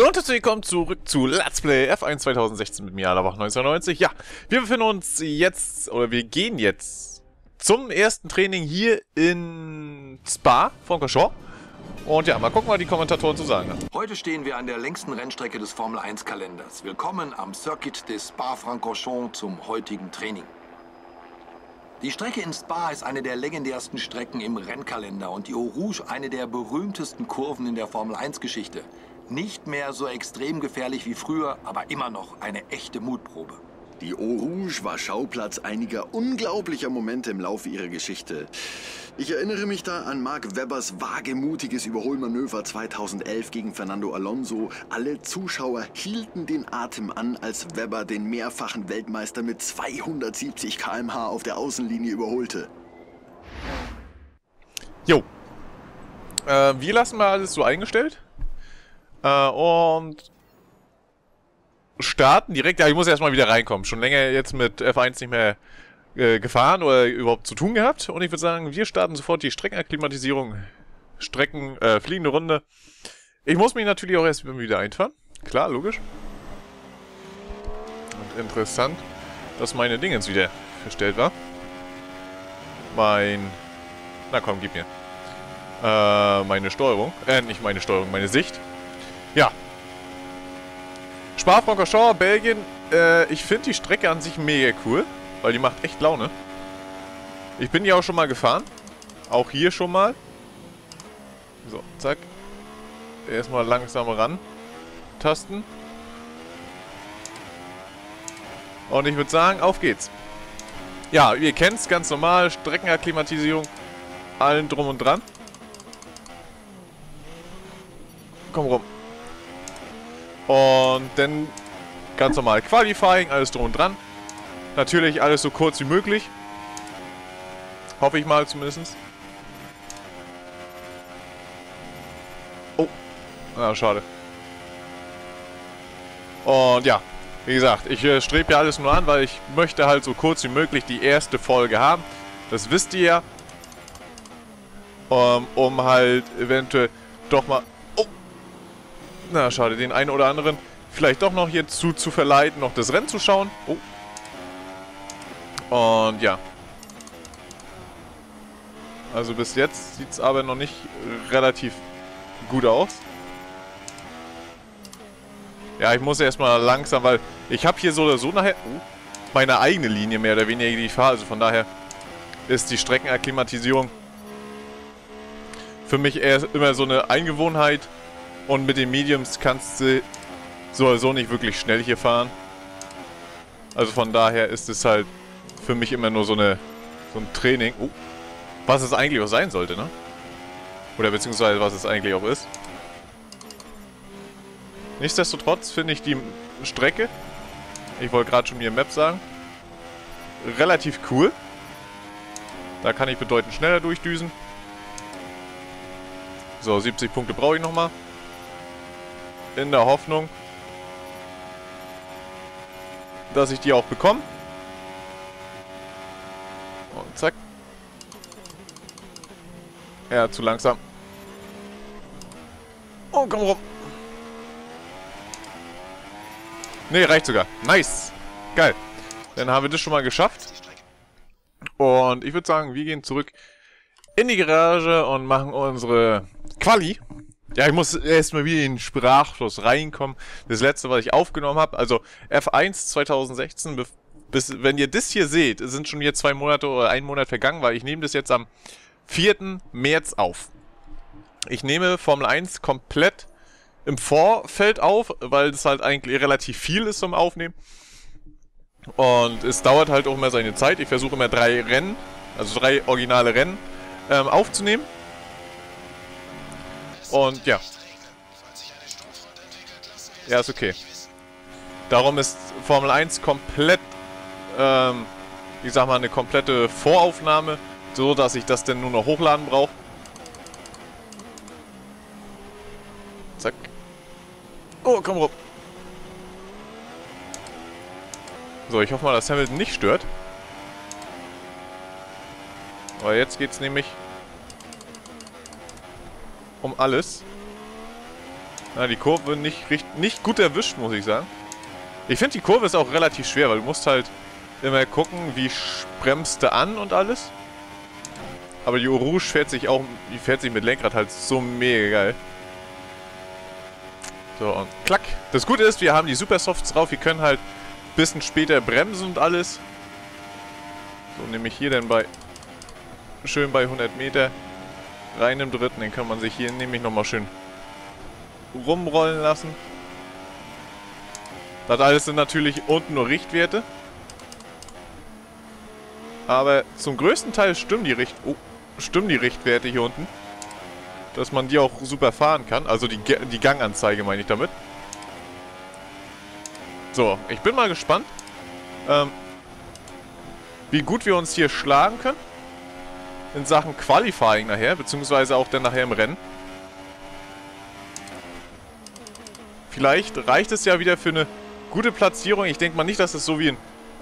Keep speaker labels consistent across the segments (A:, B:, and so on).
A: Und herzlich willkommen zurück zu Let's Play F1 2016 mit mir, Alabach 1990. Ja, wir befinden uns jetzt, oder wir gehen jetzt zum ersten Training hier in Spa-Francorchamps. Und ja, mal gucken, was die Kommentatoren zu sagen haben.
B: Heute stehen wir an der längsten Rennstrecke des Formel-1-Kalenders. Willkommen am Circuit des Spa-Francorchamps zum heutigen Training. Die Strecke in Spa ist eine der legendärsten Strecken im Rennkalender und die Eau Rouge eine der berühmtesten Kurven in der Formel-1-Geschichte. Nicht mehr so extrem gefährlich wie früher, aber immer noch eine echte Mutprobe.
C: Die Eau Rouge war Schauplatz einiger unglaublicher Momente im Laufe ihrer Geschichte. Ich erinnere mich da an Mark Webbers wagemutiges Überholmanöver 2011 gegen Fernando Alonso. Alle Zuschauer hielten den Atem an, als Webber den mehrfachen Weltmeister mit 270 km/h auf der Außenlinie überholte.
A: Jo. Wir lassen mal alles so eingestellt. Und starten direkt. Ja, ich muss erstmal wieder reinkommen. Schon länger jetzt mit F1 nicht mehr gefahren oder überhaupt zu tun gehabt. Und ich würde sagen, wir starten sofort die Streckenakklimatisierung. Fliegende Runde. Ich muss mich natürlich auch erst wieder einfahren. Klar, logisch. Und interessant, dass meine Dingens wieder verstellt war. Na komm, gib mir. Meine Steuerung. Nicht meine Steuerung, meine Sicht. Ja. Spa-Francorchamps, Belgien. Ich finde die Strecke an sich mega cool, weil die macht echt Laune. Ich bin ja auch schon mal gefahren. Auch hier schon mal. So, zack. Erstmal langsam ran. Tasten. Und ich würde sagen, auf geht's. Ja, ihr kennt's, ganz normal. Streckenakklimatisierung. Allen drum und dran. Komm rum. Und dann ganz normal Qualifying, alles drum und dran. Natürlich alles so kurz wie möglich. Hoffe ich mal zumindest. Oh. Ah, schade. Und ja, wie gesagt, ich strebe ja alles nur an, weil ich möchte halt so kurz wie möglich die erste Folge haben. Das wisst ihr ja. Um halt eventuell doch mal... Na, schade, den einen oder anderen vielleicht doch noch hierzu zu verleiten, noch das Rennen zu schauen. Oh. Und ja. Also bis jetzt sieht es aber noch nicht relativ gut aus. Ja, ich muss erstmal langsam, weil ich habe hier so oder so nachher meine eigene Linie mehr oder weniger, die ich fahre. Also von daher ist die Streckenakklimatisierung für mich eher immer so eine Eingewohnheit. Und mit den Mediums kannst du so oder so nicht wirklich schnell hier fahren. Also von daher ist es halt für mich immer nur so ein Training. Was es eigentlich auch sein sollte, ne? Oder beziehungsweise was es eigentlich auch ist. Nichtsdestotrotz finde ich die Strecke, ich wollte gerade schon mir Map sagen, relativ cool. Da kann ich bedeutend schneller durchdüsen. So, 70 Punkte brauche ich nochmal. In der Hoffnung, dass ich die auch bekomme. Und zack. Ja, zu langsam. Oh, komm rum. Ne, reicht sogar. Nice. Geil. Dann haben wir das schon mal geschafft. Und ich würde sagen, wir gehen zurück in die Garage und machen unsere Quali. Ja, ich muss erstmal wieder in den Sprachfluss reinkommen. Das letzte, was ich aufgenommen habe, also F1 2016, wenn ihr das hier seht, sind schon jetzt 2 Monate oder 1 Monat vergangen, weil ich nehme das jetzt am 4. März auf. Ich nehme Formel 1 komplett im Vorfeld auf, weil das halt eigentlich relativ viel ist zum Aufnehmen. Und es dauert halt auch immer seine Zeit. Ich versuche immer 3 Rennen, also 3 originale Rennen aufzunehmen. Und ja. Ja, ist okay. Darum ist Formel 1 komplett, ich sag mal, eine komplette Voraufnahme, so dass ich das dann nur noch hochladen brauche. Zack. Oh, komm rum. So, ich hoffe mal, dass Hamilton nicht stört. Aber jetzt geht's nämlich um alles. Na, die Kurve nicht gut erwischt, muss ich sagen. Ich finde, die Kurve ist auch relativ schwer, weil du musst halt immer gucken, wie bremst du an und alles. Aber die Eau Rouge fährt sich mit Lenkrad halt so mega geil. So, und klack. Das Gute ist, wir haben die Supersofts drauf. Wir können halt ein bisschen später bremsen und alles. So, nehme ich hier dann schön bei 100 Meter rein im dritten. Den kann man sich hier nämlich nochmal schön rumrollen lassen. Das alles sind natürlich unten nur Richtwerte. Aber zum größten Teil stimmen die Richtwerte hier unten. Dass man die auch super fahren kann. Also die Ganganzeige meine ich damit. So, ich bin mal gespannt, wie gut wir uns hier schlagen können. In Sachen Qualifying nachher, beziehungsweise auch dann nachher im Rennen. Vielleicht reicht es ja wieder für eine gute Platzierung. Ich denke mal nicht, dass es so wie in...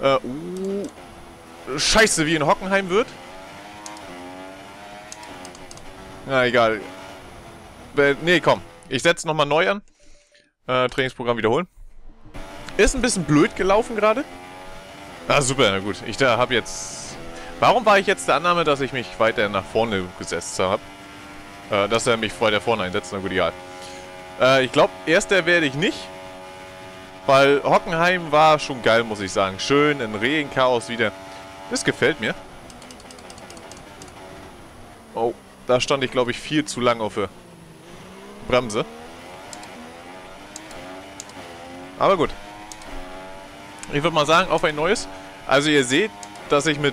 A: Scheiße, wie in Hockenheim wird. Na, egal. Nee, komm. Ich setze nochmal neu an. Trainingsprogramm wiederholen. Ist ein bisschen blöd gelaufen gerade. Ah, super, na gut. Ich habe jetzt... Warum war ich jetzt der Annahme, dass ich mich weiter nach vorne gesetzt habe? Dass er mich weiter vorne einsetzt, na gut, egal. Ich glaube, erster werde ich nicht. Weil Hockenheim war schon geil, muss ich sagen. Schön, in Regenchaos wieder. Das gefällt mir. Oh, da stand ich, glaube ich, viel zu lang auf der Bremse. Aber gut. Ich würde mal sagen, auf ein neues. Also ihr seht, dass ich mit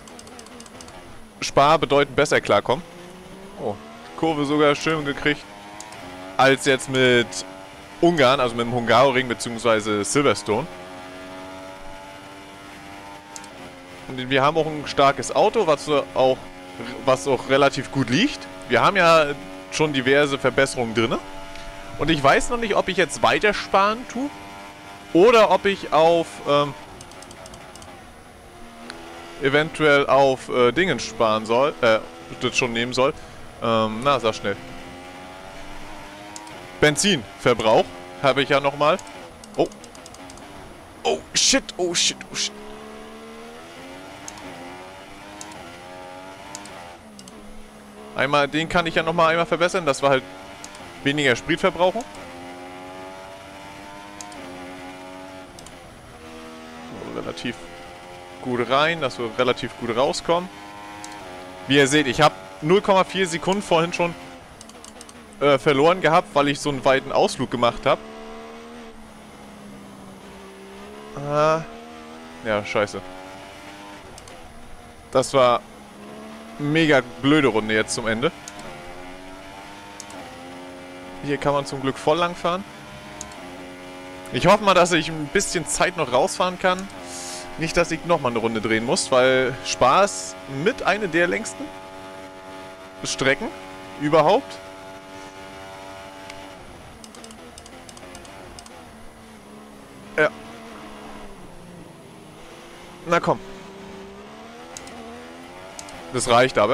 A: Spa bedeutend besser klarkomme. Oh, Kurve sogar schön gekriegt. Als jetzt mit Ungarn, also mit dem Hungaroring bzw. Silverstone. Und wir haben auch ein starkes Auto, was auch relativ gut liegt. Wir haben ja schon diverse Verbesserungen drin. Und ich weiß noch nicht, ob ich jetzt weiter sparen tue. Oder ob ich auf eventuell auf Dingen sparen soll. Das schon nehmen soll. Na, sag schnell. Benzinverbrauch habe ich ja nochmal. Oh. Oh, shit. Oh, shit. Oh, shit. Einmal, den kann ich ja nochmal einmal verbessern. Das war halt weniger Sprit verbrauchen. So, relativ gut rein, dass wir relativ gut rauskommen. Wie ihr seht, ich habe 0,4 Sekunden vorhin schon verloren gehabt, weil ich so einen weiten Ausflug gemacht habe. Ja, scheiße. Das war mega blöde Runde jetzt zum Ende. Hier kann man zum Glück voll lang fahren. Ich hoffe mal, dass ich ein bisschen Zeit noch rausfahren kann. Nicht, dass ich nochmal eine Runde drehen muss, weil Spaß mit einer der längsten Strecken überhaupt. Ja. Na komm. Das reicht aber.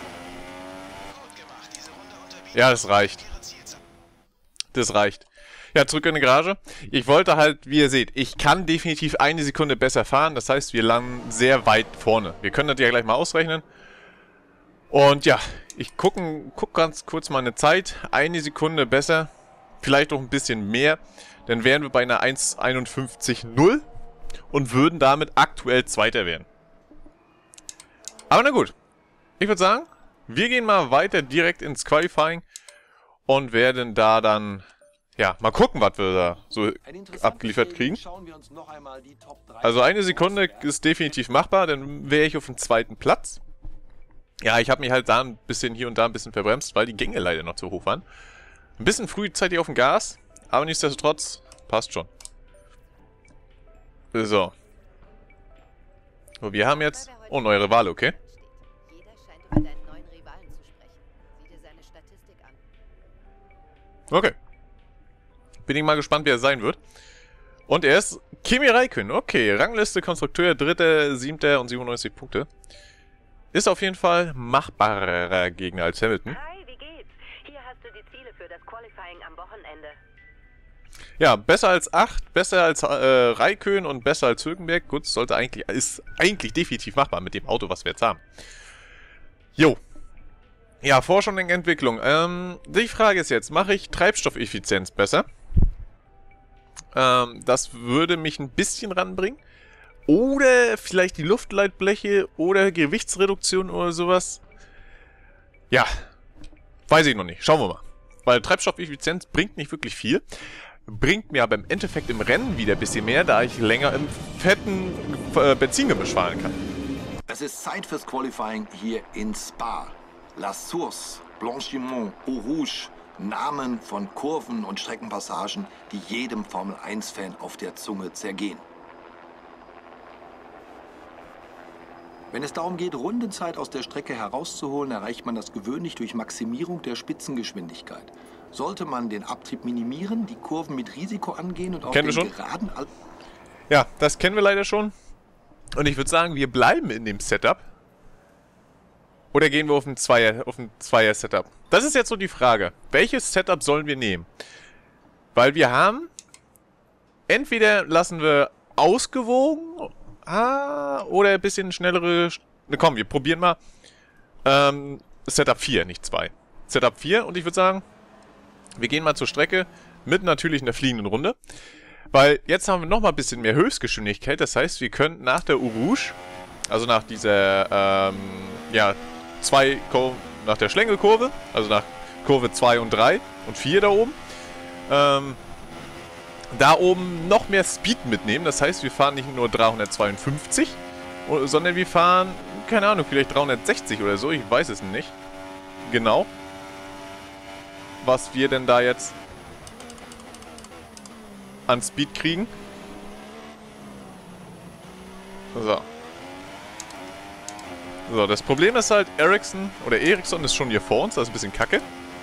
A: Ja, das reicht. Das reicht. Ja, zurück in die Garage. Ich wollte halt, wie ihr seht, ich kann definitiv eine Sekunde besser fahren. Das heißt, wir landen sehr weit vorne. Wir können das ja gleich mal ausrechnen. Und ja, ich guck ganz kurz mal eine Zeit. Eine Sekunde besser. Vielleicht auch ein bisschen mehr. Dann wären wir bei einer 1,51,0 und würden damit aktuell Zweiter werden. Aber na gut. Ich würde sagen, wir gehen mal weiter direkt ins Qualifying und werden da dann, ja, mal gucken, was wir da so abgeliefert kriegen. Also eine Sekunde ist definitiv machbar, dann wäre ich auf dem zweiten Platz. Ja, ich habe mich halt da ein bisschen hier und da ein bisschen verbremst, weil die Gänge leider noch zu hoch waren. Ein bisschen frühzeitig auf dem Gas, aber nichtsdestotrotz passt schon. So. So, wir haben jetzt... Oh, neue Rivale, okay. Okay. Bin ich mal gespannt, wer es sein wird. Und er ist Kimi Räikkönen. Okay, Rangliste Konstrukteur, 3., 7. und 97 Punkte. Ist auf jeden Fall machbarer Gegner als Hamilton.
D: Hi, wie geht's? Hier hast du die Ziele für das Qualifying am Wochenende.
A: Ja, besser als 8, besser als Raikön und besser als Hülkenberg. Gut, ist eigentlich definitiv machbar mit dem Auto, was wir jetzt haben. Jo. Ja, Forschung und Entwicklung. Die Frage ist jetzt, mache ich Treibstoffeffizienz besser? Das würde mich ein bisschen ranbringen. Oder vielleicht die Luftleitbleche oder Gewichtsreduktion oder sowas. Ja, weiß ich noch nicht. Schauen wir mal. Weil Treibstoffeffizienz bringt nicht wirklich viel. Bringt mir aber im Endeffekt im Rennen wieder ein bisschen mehr, da ich länger im fetten Benzingemisch fahren kann.
B: Es ist Zeit fürs Qualifying hier in Spa. La Source, Blanchiment, Eau Rouge. Namen von Kurven und Streckenpassagen, die jedem Formel-1-Fan auf der Zunge zergehen. Wenn es darum geht, Rundenzeit aus der Strecke herauszuholen, erreicht man das gewöhnlich durch Maximierung der Spitzengeschwindigkeit. Sollte man den Abtrieb minimieren, die Kurven mit Risiko angehen und auf den geraden...
A: Ja, das kennen wir leider schon. Und ich würde sagen, wir bleiben in dem Setup. Oder gehen wir auf ein Zweier-Setup? Das ist jetzt so die Frage. Welches Setup sollen wir nehmen? Weil wir haben... Entweder lassen wir ausgewogen... oder ein bisschen schnellere... Ne, komm, wir probieren mal... Setup 4, nicht 2. Setup 4 und ich würde sagen... Wir gehen mal zur Strecke mit natürlich einer fliegenden Runde. Weil jetzt haben wir nochmal ein bisschen mehr Höchstgeschwindigkeit. Das heißt, wir können nach der Eau Rouge, also nach dieser, nach der Schlängelkurve, also nach Kurve 2 und 3 und 4 da oben, da oben noch mehr Speed mitnehmen. Das heißt, wir fahren nicht nur 352, sondern wir fahren, keine Ahnung, vielleicht 360 oder so. Ich weiß es nicht genau, was wir denn da jetzt an Speed kriegen. So, das Problem ist halt, Ericsson ist schon hier vor uns, das ist ein bisschen kacke.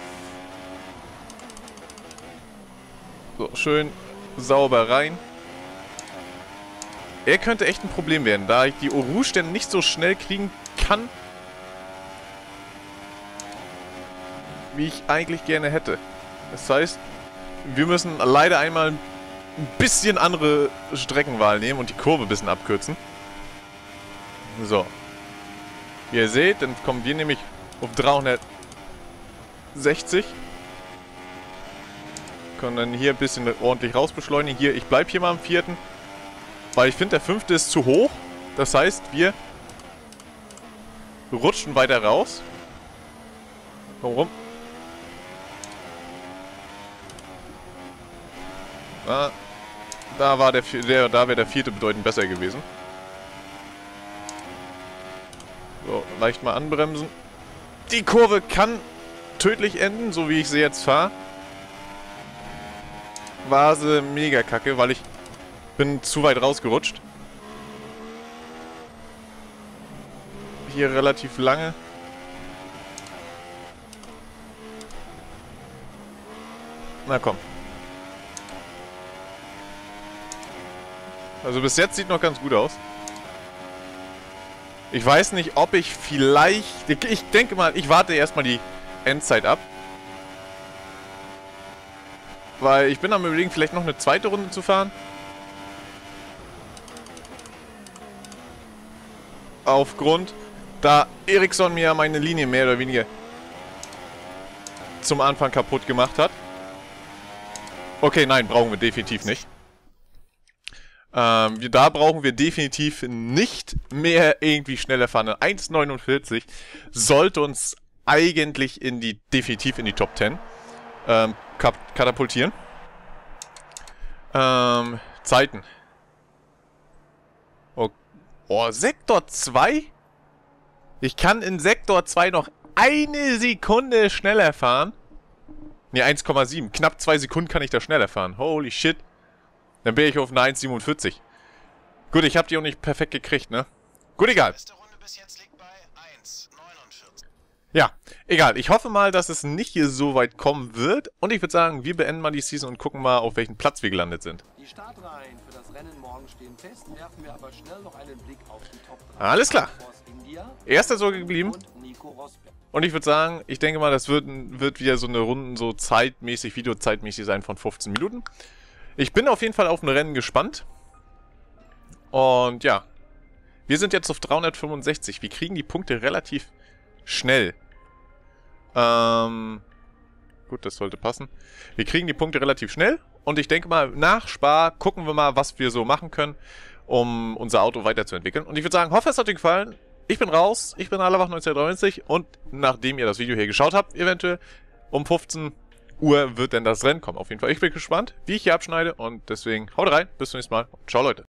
A: So, schön sauber rein. Er könnte echt ein Problem werden, da ich die Eau Rouge denn nicht so schnell kriegen kann, wie ich eigentlich gerne hätte. Das heißt, wir müssen leider einmal ein bisschen andere Streckenwahl nehmen und die Kurve ein bisschen abkürzen. So. Wie ihr seht, dann kommen wir nämlich auf 360. Können dann hier ein bisschen ordentlich rausbeschleunigen. Hier, ich bleibe hier mal am 4. Weil ich finde, der 5. ist zu hoch. Das heißt, wir rutschen weiter raus. Warum? Da wäre der 4. bedeutend besser gewesen. So, leicht mal anbremsen. Die Kurve kann tödlich enden, so wie ich sie jetzt fahre. War sie mega kacke, weil ich bin zu weit rausgerutscht. Hier relativ lange. Na komm. Also bis jetzt sieht noch ganz gut aus. Ich weiß nicht, ob ich vielleicht... Ich denke mal, ich warte erstmal die Endzeit ab. Weil ich bin am Überlegen, vielleicht noch eine zweite Runde zu fahren. Aufgrund, da Ericsson mir meine Linie mehr oder weniger zum Anfang kaputt gemacht hat. Okay, nein, brauchen wir definitiv nicht. Da brauchen wir definitiv nicht mehr irgendwie schneller fahren. 1,49 sollte uns eigentlich definitiv in die Top 10 katapultieren. Zeiten. Oh, Sektor 2? Ich kann in Sektor 2 noch eine Sekunde schneller fahren. Ne, 1,7. Knapp 2 Sekunden kann ich da schneller fahren. Holy shit. Dann bin ich auf eine 1,47. Gut, ich habe die auch nicht perfekt gekriegt, ne? Gut, egal. Ja, egal. Ich hoffe mal, dass es nicht hier so weit kommen wird. Und ich würde sagen, wir beenden mal die Season und gucken mal, auf welchen Platz wir gelandet sind.
B: Die Startreihen für das Rennen morgen stehen fest. Werfen wir aber schnell noch einen Blick auf die Top 3.
A: Alles klar. Erster sogar geblieben. Und ich würde sagen, ich denke mal, das wird wieder so eine Runde so zeitmäßig, videozeitmäßig sein von 15 Minuten. Ich bin auf jeden Fall auf ein Rennen gespannt. Und ja, wir sind jetzt auf 365. Wir kriegen die Punkte relativ schnell. Gut, das sollte passen. Wir kriegen die Punkte relativ schnell. Und ich denke mal, nach Spa gucken wir mal, was wir so machen können, um unser Auto weiterzuentwickeln. Und ich würde sagen, hoffe, es hat euch gefallen. Ich bin raus. Ich bin Allerwach 1993. Und nachdem ihr das Video hier geschaut habt, eventuell um 15 Uhr wird dann das Rennen kommen. Auf jeden Fall, ich bin gespannt, wie ich hier abschneide. Und deswegen haut rein. Bis zum nächsten Mal. Ciao, Leute.